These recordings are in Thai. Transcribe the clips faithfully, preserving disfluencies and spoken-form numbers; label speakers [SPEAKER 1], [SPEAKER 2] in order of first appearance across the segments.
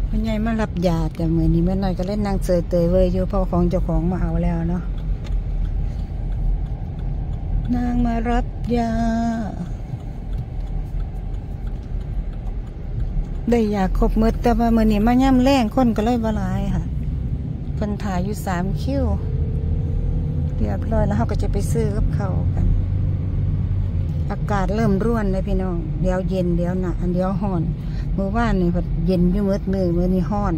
[SPEAKER 1] พ่อใหญ่มารับยาแต่เมื่อนี้แม่น้อยก็เล่นนางเสยเตยเว้ยอยู่พ่อของเจ้าของมาเอาแล้วเนาะนางมารับยาได้ยาครบหมดแต่ว่าเมื่อนี้มาย่ำแรงคนก็เลยบลายค่ะเพิ่นถ่ายอยู่สามคิวเรียบร้อยแล้วเขาก็จะไปซื้อกับเขากันอากาศเริ่มร่วนเลยพี่น้องเดี๋ยวเย็นเดี๋ยวหนาวเดี๋ยวร้อนเมื่อวานนี่พอเย็นอยู่มืดมือเมื่อนี้ร้อน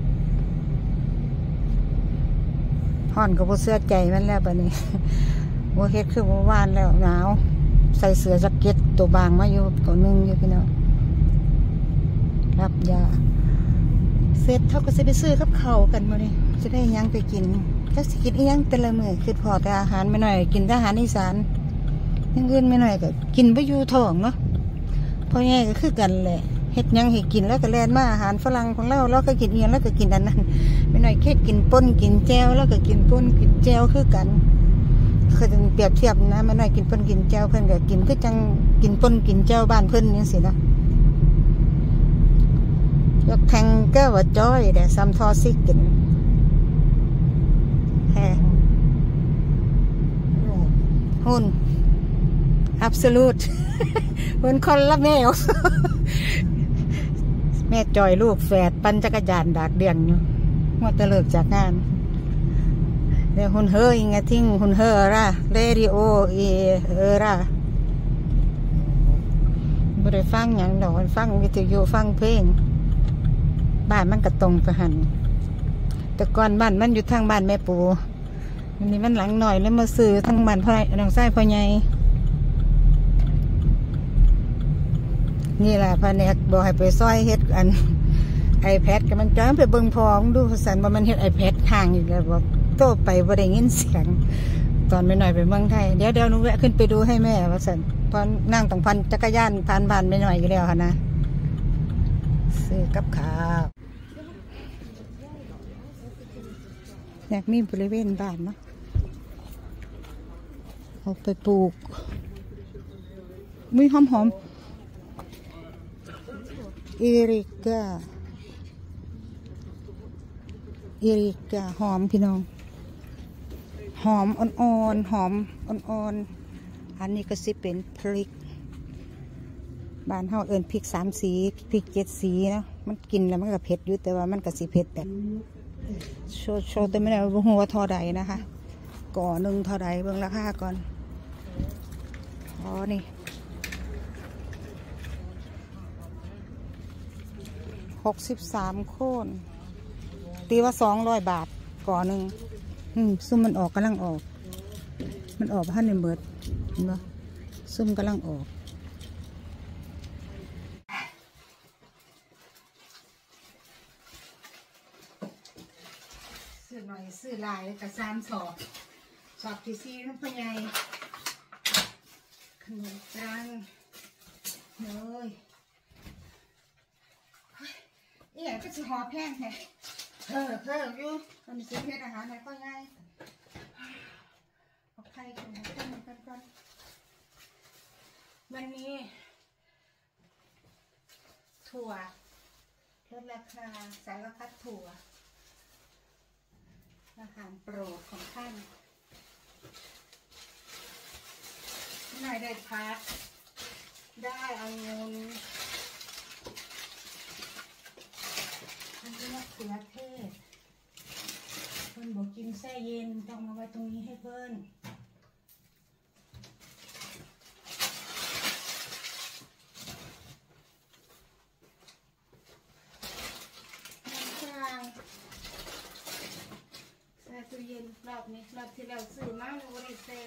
[SPEAKER 1] ร้อนก็บ่เสื้อใจมันแล้วปะนี้โมเฮ็ดคือเมื่อวานแล้วหนาวใส่เสื้อแจ็คเก็ตตัวบางมาอยู่ตัวนึงอยู่พี่น้องรับยาเสร็จเขาก็จะไปซื้อกับเขากันมาเลยจะได้ยังไปกินก็สิกินยังแต่ละมื้อคือพอแต่อาหารไม่หน่อยกินแต่อาหารอีสานยังอื่นไม่หน่อยก็กินไปอยู่ท้องเนาะพอแง่ก็คือกันแหละเฮ็ดยังให้กินแล้วก็แล่นมาอาหารฝรั่งของเราเราก็กินเองแล้วก็กินอันนั้นไม่หน่อยแค่กินป่นกินแจ่วแล้วก็กินป่นกินแจ่วคือกันคือจะเปรียบเทียบนะไม่หน่อยกินป่นกินแจ่วเพิ่นก็กินคือจังกินป่นกินแจ่วบ้านเพิ่นนี่สินะยกแทงก็ว่าจ้อยแต่ซ้ำทอซิกกินแพงหุ่นอับสูตเหมือนคนละแมวแม่จอยลูกแฝดปั่นจักรยานดากเดียงอยู่ว่าจะเลิกจากงานเดี๋ยวหุ่นเฮอยังไงทิ้งหุ่นเฮอร่ะเรดิโอเอเออร่ะไม่ได้ฟังอย่างดอกฟังวิทยุฟังเพลงบ้านมันกระตรงไปหันแต่ก่อนบ้านมันอยู่ทางบ้านแม่ปูวันนี้มันหลังหน่อยแล้วมาซื้อทางบ้านพ่อน้องไส้พ่อใหญ่นี่แหละพาเนกบอกให้ไปซอยเฮ็ดอันไอแพดกับมันจ้างไปเบิ่งพองดูสันว่ามันเฮ็ดไอแพดข้างอีกแล้วบอกโตไปบ่ได้ยินเสียงตอนไปหน่อยไปเมืองไทยเดี๋ยวเดี๋ยวหนูแวะขึ้นไปดูให้แม่ว่าสันตอนนั่งตรงพันจักรยานผ่านบ้านไปหน่อยอยู่แล้วค่ะนะซื้อกับข้าวอยากมีบริเวณบ้านเนาะเอาไปปลูกมีหอมหอมเอริกาเอริกาหอมพี่น้องหอมอ่อนๆหอมอ่อนๆอันนี้ก็สิเป็นพริกบ้านเฮาเอิ้นพริกสามสีพริกเจ็ดสีนะมันกินแล้วมันก็เผ็ดอยู่แต่ว่ามันก็สิเผ็ดแบบโชว์โชว์แต่ไม่ได้ว่าหัวทอใดนะคะก่อหนึ่งทอใดเบิ่งราคาก่อนอ๋อนี่หกสิบสามโค่นตีว่าสองร้อยบาทก่อหนึ่งอืมซุ่มมันออกกำลังออกมันออกพันในเบิดเห็นปะซุ่มกำลังออกซื้อหน่อยซื้อลายกับสามสอบสอบที่สี่น้ำพญายขนมปังเลยเอี่ยก็จะหอแพงแท้เออเพิ่มอยู่ตอนนี้ซื้อเพชรอาหารไหนก็ง่ายเอาไข่กันนะกันกันกันวันนี้ถั่วลดราคาสารพัดถั่วอาหารโปรดของท่านนายได้พักได้เอาเงินอันนี้มะเขือเทศเพิ่นบอกกินแช่เย็นต้องมาไว้ตรงนี้ให้เพิ่นแช่ตู้เย็นรอบนี้รอบที่เราซื้อมาเราไม่ได้แช่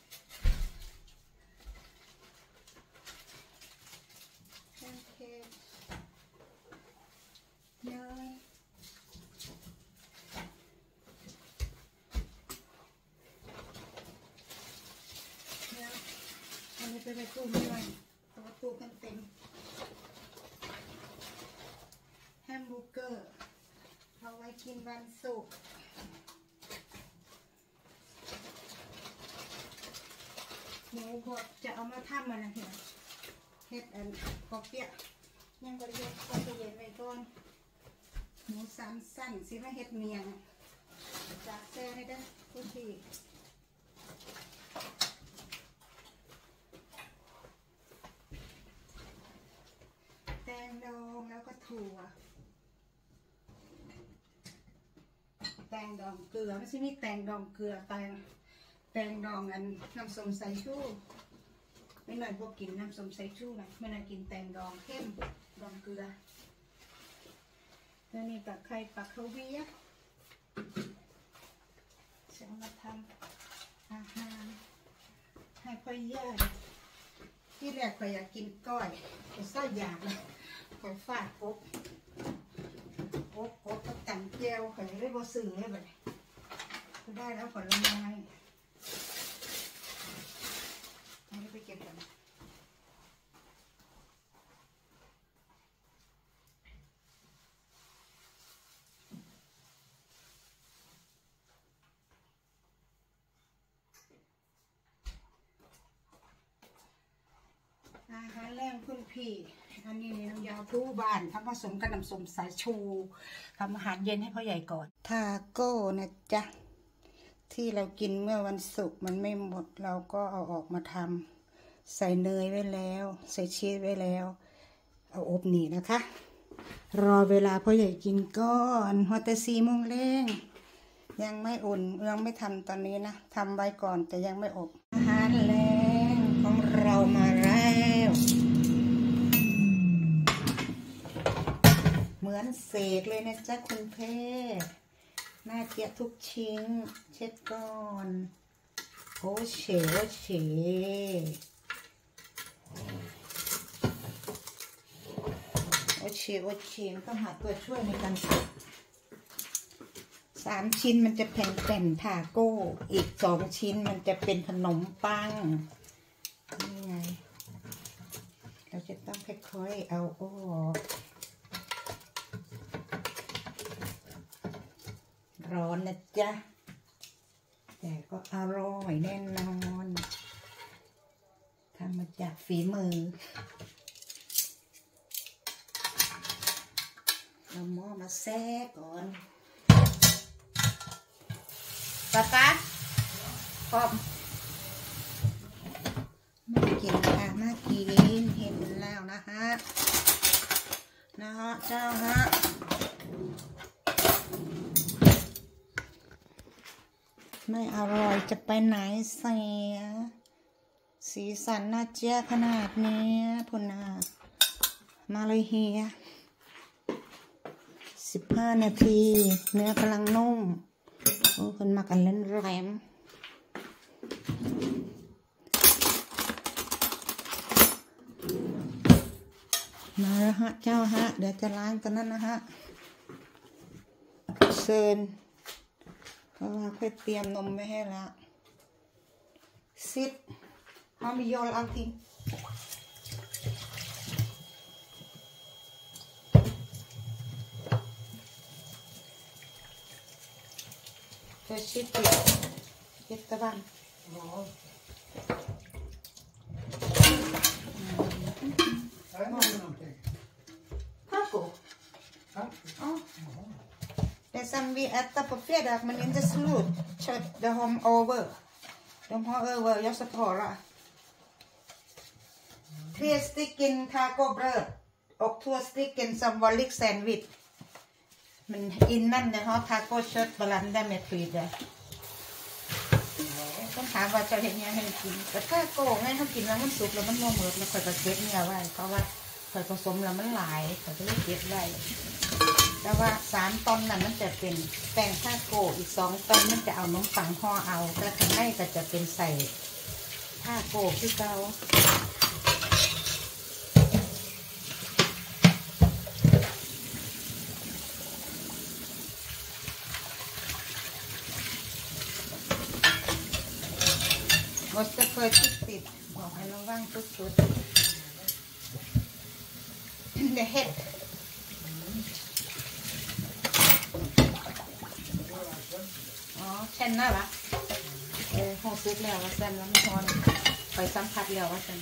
[SPEAKER 1] โอเคเนยเนี่ยอันนี้เป็นตู้เนื้อตัวตู้กันเต็มแฮมเบอร์เกอร์เอาไว้กินวันศุกร์หมูบดจะเอามาทำมันนะเห็นเฮ็ดอันกอกเปียกยังบริเวณก็จะเย็นไว้ก่อนหมูสามสั้นสิมาเฮ็ดเมียงจากแซ่ให้ได้ทุกทีแตงดองแล้วก็ถั่วแตงดองเกลือไม่ใช่มีแตงดองเกลือแตงแตงดองอันน้ำส้มสายชูไม่หน่อยพวกกินน้ำส้มสายชูนะไม่หน่อยกินแตงดองเข้มดองเกลือแล้วนี่ตะไคร้ปลาเขาเวียจะมาทำอาหารให้พ่อย่าที่แรกพ่ออยากกินก้อยก็ซ่าอยากเลยพ่อฟาดปุ๊บปุ๊บปุ๊บก็ตันเจียวพ่อเลยบ่ซื้อเลยแบบนี้ก็ได้แล้วผลไม้อันนี้ไปเก็บกันอาหารแรงพื้นพี่อันนี้น้ำยาผู้บ้านทำผสมกับน้ำส้มสายชูทำอาหารเย็นให้พ่อใหญ่ก่อนทาโก้นะจ๊ะที่เรากินเมื่อวันศุกร์มันไม่หมดเราก็เอาออกมาทำใส่เนยไว้แล้วใส่ชีสไว้แล้วเอาอบหนีนะคะรอเวลาพ่อใหญ่กินก่อนหัวแต่สี่โมงเร่งยังไม่อุ่นยังไม่ทำตอนนี้นะทำไว้ก่อนแต่ยังไม่อบอาหารแรงของเรามาแล้วเหมือนเสกเลยนะจ๊ะคุณเพ่น่าเกลียดทุกชิ้นเช็ดก่อนโอ้เฉโอ้เฉโอ้เฉโอ้เฉต้องหาตัวช่วยในการทำสามชิ้นมันจะแผ่นแผ่นทาโก้อีกสองชิ้นมันจะเป็นขนมปังนี่ไงเราจะต้องค่อยๆเอาออกร้อนนะจ๊ะแต่ก็อร่อยแน่นอนทำมาจากฝีมือเอาหม้อมาแซ่ก่อนป๊าป๊าพร้อมน่ากินค่ะน่ากินเห็นแล้วนะฮะนะฮะเจ้าฮะไม่อร่อยจะไปไหนเสียสีสันน่าเจ๊ขนาดนี้พุ่นน่ะมาเลยเฮียสิบห้านาทีเนื้อกำลังนุ่มโอ้คนมากันเล่นแรมมาแล้วฮะเจ้าฮะเดี๋ยวจะล้างกันนั่นนะฮะเซินเพราะว่าค่อยเตรียมนมไว้ให้แล้วซิดฮามิโยลอัลติงจะชิดอยู่เย็ดตะบันKako? Oh. There's some we at the fredag, men in the slut. Check the home over. The home over, just a tora. Three stick in taco bread. Or two stick in some garlic sandwich. มันอินนั่นนะฮะทาโก้เชิดบาลานได้เม็ดฟรีเลยต้องถามว่าจะเห็นยังให้กินแต่ถ้าโก้ให้เขากินแล้วมันสุกแล้วมันโมเมิดแล้วค่อยก็เก็บเนี่ยไว้เพราะว่าค่อยผสมแล้วมันหลายค่อยก็เลยเก็บได้แต่ว่าสามตอนนั้นมันจะเป็นแป้งทาโก้อีกสองตอนมันจะเอาน้ำปังห่อเอาแต่ข้างในก็จะเป็นใส่ทาโก้ที่เก่าบดจะเคยติดติดบอกให้ระวังสุดๆเดี๋ยวเห็ดอ๋อเช่นน่ะวะเออห้องซุปแล้วว่าเส้นแล้วไม่พอไปสัมผัสแล้วว่าเส้น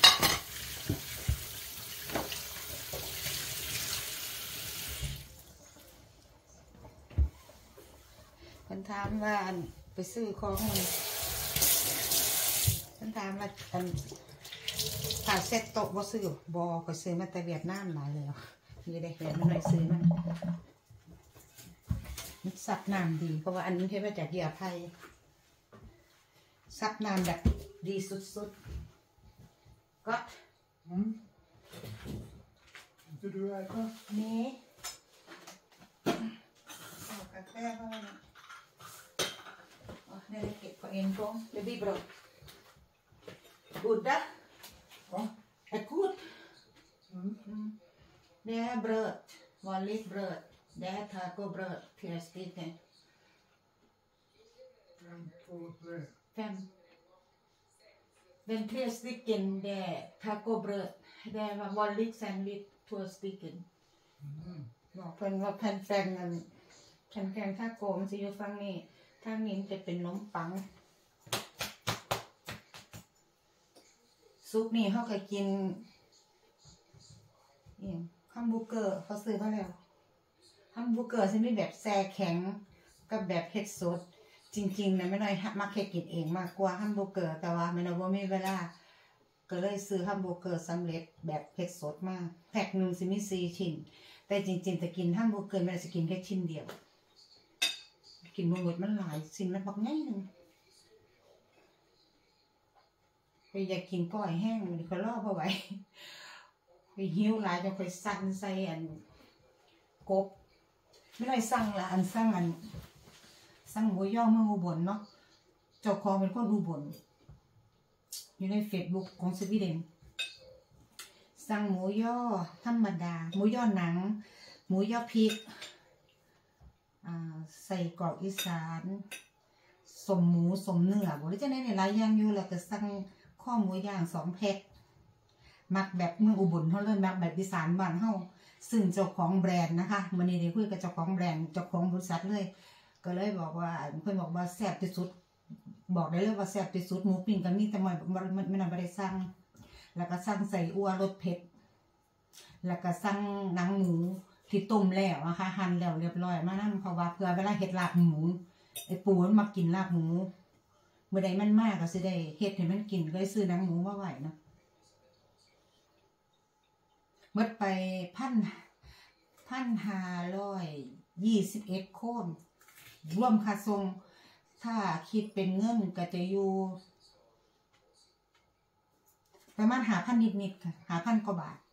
[SPEAKER 1] ฉันถามว่าอันไปซื้อของมันฉันถามว่าอันถ้าเซ็ตโต๊ะบ่ซื้อบ่ก็ซื้อมาแต่เวียดนามหลายแล้วนี่ได้เห็นมันหน่อยซื้อมันมันซับน้ำดีเพราะว่าอันนี้เทมาจากเหยื่อไผ่ซับน้ำแบบดีสุดๆก็
[SPEAKER 2] จะดูอะไรก็
[SPEAKER 1] นี่เอากาแฟเข้าไปนะอ๋อนี่เก็บก็เองก็เดี๋ยวบีบรอกูดนะอ๋อไอ้กูดเนี่ยเบรดวอลลิสเบรดเนี่ยทาโก้เบรดเทียสติกเนี่ยแฟมเป็นเทียสติกเกนเดทาโก้เบรดเดวอลลิสแซนด์วิชทัวสติกเกนบอกเพิ่นว่าแผ่นแฟงนั่นแผ่นแฟงทาโก้มันจะอยู่ฝั่งนี้ทางนี้จะเป็นนมปังซุปนี่เขาเคยกินนี่ฮัมบูเกอร์เขาซื้อมาแล้วฮัมบูเกอร์จะมีแบบแช่แข็งกับแบบเผ็ดสดจริงๆนะไม่น้อยมักแค่กินเองมากกว่าฮัมบูเกอร์แต่ว่าไม่น้อยว่ามีเวลาก็เลยซื้อฮัมบูเกอร์สำเร็จแบบเผ็ดสดมากแพ็คหนึ่งจะมีสี่ชิ้นแต่จริงๆจะกินฮัมบูเกอร์ไม่ได้จะกินแค่ชิ้นเดียวกินหมดมันหลายชิ้นมันบักง่ายหนึ่งไปอยากกินก้อยแห้งมันก็ล่อพอไหวไปหิวหลายจะไปสั่งใส่อันกบไม่ได้สั่งละอันสั่งอันสั่งหมูย่อเมืองอุบลเนาะเจ้าของเป็นคนอุบลอยู่ในเฟซบุ๊กของสวีเดนสั่งหมูย่อธรรมดาหมูย่อหนังหมูย่อพริกใส่กรอกอีสานสมหมูสมเนื้อบอกเลยจะได้หลายอย่างอยู่แล้วก็สั่งข้อหมูย่างสองแพ็คมักแบบเมืองอุบลเขาเลยมักแบบอีสานบ้านเขาซึ่งเจ้าของแบรนด์นะคะวันนี้ได้คุยกับเจ้าของแบรนด์เจ้าของบริษัทเลยก็เลยบอกว่าเพื่อนบอกว่าแซ่บที่สุดบอกได้เลยว่าแซ่บที่สุดหมูปิ้งกันนี่แต่มันมันไม่นานไม่ได้สั่งแล้วก็สั่งใส่อัวรสเผ็ดแล้วก็สั่งหนังหมูที่ต้มแล้วนะคะหั่นแล้วเรียบร้อยมานั่นเพราะว่าเพื่อเวลาเห็ดลาบหมูไอ้ปูมันมากินลาบหมูเมื่อใดมันมากก็จะได้เห็ดให้มันกินก็เลยซื้อหนังหมูมาไหวเนาะเมื่อไปพันพันห้าร้อยยี่สิบเอ็ดโคนรวมค่าส่งถ้าคิดเป็นเงินก็จะอยู่ประมาณหาพันนิดๆค่ะหาพันกว่าบาท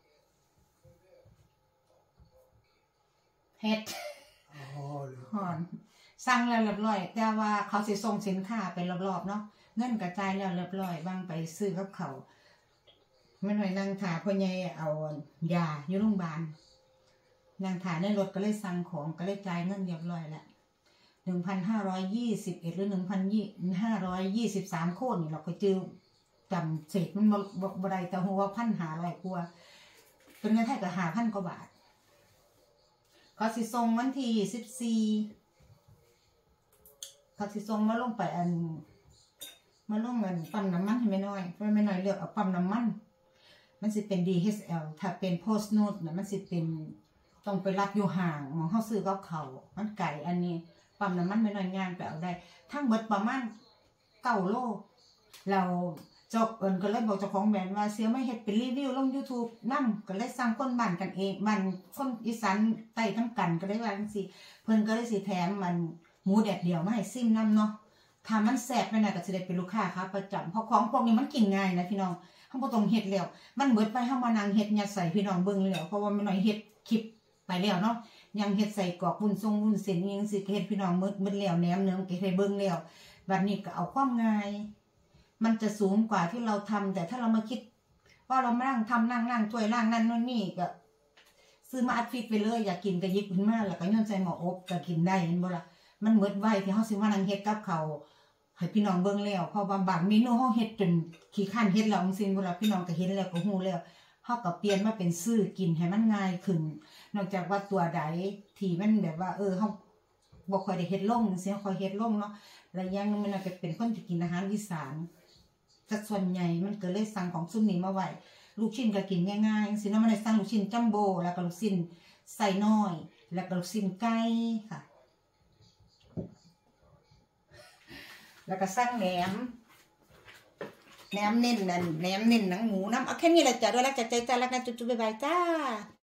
[SPEAKER 1] เฮ็ดหอนสั่งแล้วเรียบร้อยแต่ว่าเขาสิส่งสินค้าไปรอบๆเนาะเงินกระจายแล้วเรียบร้อยบางไปซื้อกับเขาไม่หน่อยนางถาพ่อใหญ่เอายาอยู่โรงพยาบาลนางถาในรถก็เลยสั่งของก็เลยจ่ายเงินเรียบร้อยแล้วหนึ่งพันห้าร้อยยี่สิบเอ็ดหรือหนึ่งพันยี่ห้าร้อยยี่สิบสามโคนนี่เราก็จื้อจำเศษมันบ่ได้แต่หัวพันหาร้อยกว่าเป็นเงินไทยก็หาพันกว่าบาทเขาสิส่งวันที่สิบสี่เขาสิส่งมาลงไปอันมาลงเงินปั๊มน้ำมันให้ไม่น้อยเพราะไม่น้อยเลือกเอาปั๊มน้ำมันมันสิเป็น ดี เอช แอล ถ้าเป็น Post Note นะมันสิเป็นต้องไปรับอยู่ห่างมองเขาซื้อกับเขามันไก่อันนี้ปั๊มน้ำมันไม่น้อยงานไปเอาได้ทั้งเบิดประมาณเก้าโลเราเจ้าเอิญก็เลยบอกเจ้าของแบรนด์ว่าเสียไม่เห็ดเป็นรีวิวลง ยูทูบ นั่งก็เลยสั่งคนบ้านกันเองบ้านคนอีสานใต้ทั้งกันก็เลยว่าจังซี่เพิ่นก็เลยสิแถมมันหมูแดดเดียวมาให้ซิมนำเนาะถ้ามันแซ่บไปน่ะก็สิได้เป็นลูกค้าครับประจำเพราะของพวกนี้มันกินง่ายนะพี่น้องเฮาบ่ต้องเฮ็ดแล้วมันเบิดไปเฮามานั่งเฮ็ดยัดใส่พี่น้องเบิ่งแล้วเพราะว่ามันน้อยเฮ็ดคลิปไปแล้วเนาะยังเฮ็ดใส่กรอกวุ้นทรงวุ้นเส้นยังสิเฮ็ดพี่น้องหมดหมดแล้วแหนมเนืองก็ให้เบิ่งแล้วบัดนี้ก็เอาความง่ายมันจะสูงกว่าที่เราทำแต่ถ้าเรามาคิดว่าเรามานั่งทำนั่งนั่งถ้วยล่างนั่นนู่นนี่ก็ซื้อมาอัดฟิตไปเลยอยากกินก็หยิบขึ้นมาแล้วก็ย้อนใส่หม้ออบก็กินได้เห็นบ่ล่ะมันหมดไวที่เฮาสิมานั่งเฮ็ดกับเขาให้พี่น้องเบิ่งแล้วเพราะว่าบางเมนูเฮาเฮ็ดจนขี้คร้านเฮ็ดแล้วจังซี่บ่ล่ะพี่น้องก็เห็นแล้วก็ฮู้แล้วเฮาก็เปลี่ยนมาเป็นซื้อกินให้มันง่ายขึ้นนอกจากว่าตัวใดที่มันแบบว่าเออเฮาบ่ค่อยได้เฮ็ดลงจังซี่ค่อยเฮ็ดลงเนาะแล้วยังมันก็เป็นคนที่กินอาหารอีสานสัดส่วนใหญ่มันก็เลยสั่งของซุ่มนี้มาไว้ลูกชิ้นก็กินง่ายๆสิเนาะมันได้สั่งลูกชิ้นจัมโบ้แล้วก็ลูกชิ้นไส้น้อยแล้วก็ลูกชิ้นไก่ค่ะแล้วก็สั่งแหนมแหนมเน้นนั่นแหนมเน้นหนังหมูน้ำเอาแค่นี้แหละจ้ะด้วยรักจากใจจ้ารักนะจุ๊บๆบ๊ายบายจ้า